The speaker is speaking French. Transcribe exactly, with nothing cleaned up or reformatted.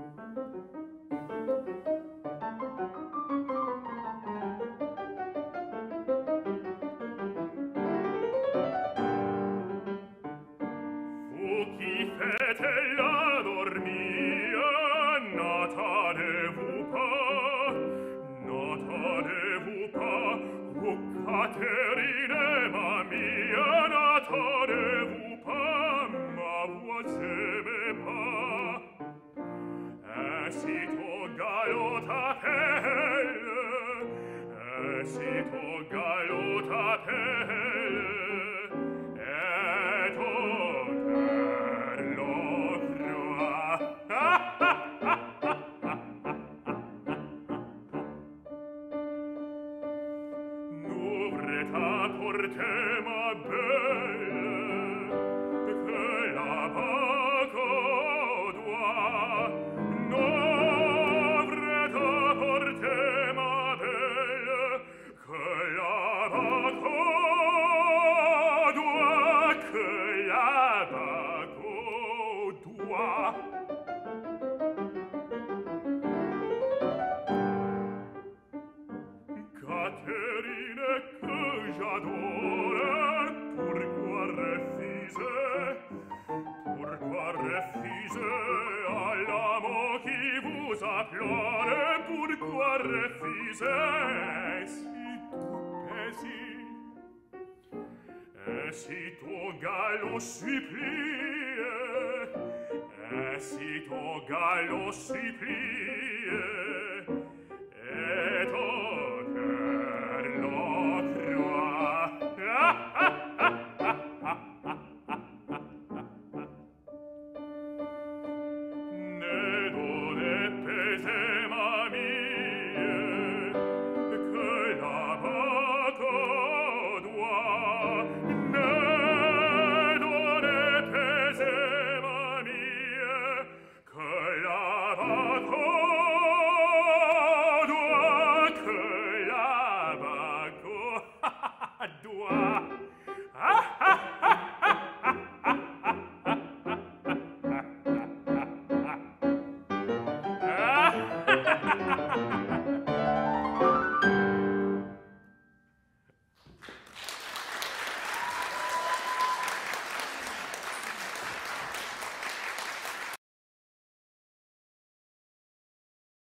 qui fête la dormia, n'attendez-vous pas, n'attendez-vous pas, ô Catherine, ma mia, n'attendez-vous pas, ma voix s'aimait pas. Ainsi galop t'appelle, ainsi galop t'appelle, et ton cœur l'octroie. N'ouvre ta porte, ma belle, que là-bas qu'au doigt. N'ouvre ta porte, ma belle, que là-bas qu'au doigt, que là-bas qu'au doigt. Catherine, que j'adore, pourquoi refuser, pourquoi refuser à l'amour qui vous implore, pourquoi refuser si tout paisible, ainsi ton galop supplie, ainsi ton galop supplie.